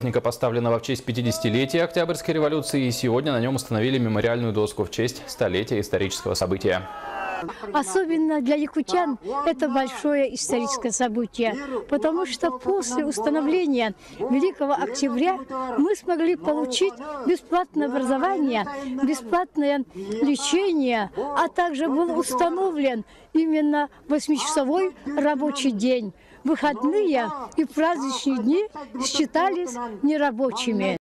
Поставленного в честь 50-летия Октябрьской революции, и сегодня на нем установили мемориальную доску в честь столетия исторического события. Особенно для якутян это большое историческое событие, потому что после установления Великого Октября мы смогли получить бесплатное образование, бесплатное лечение, а также был установлен именно 8-часовой рабочий день. Выходные и праздничные дни считались нерабочими.